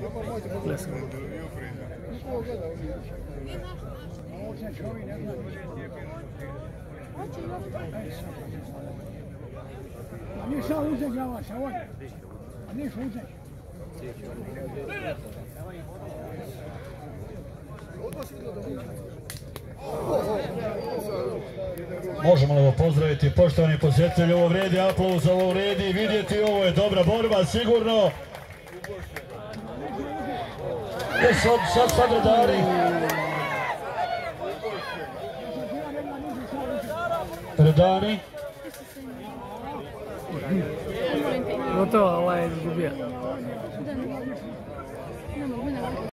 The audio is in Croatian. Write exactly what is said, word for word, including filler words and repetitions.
你上午再讲吧，小王，你说这。 Možemo li ovo pozdraviti, poštovani posjetitelji, ovo vredi aplauz, ovo vredi vidjeti, ovo je dobra borba, sigurno. E sad, sad, sad redari. Redari. Gotovo, ovaj je izgubio.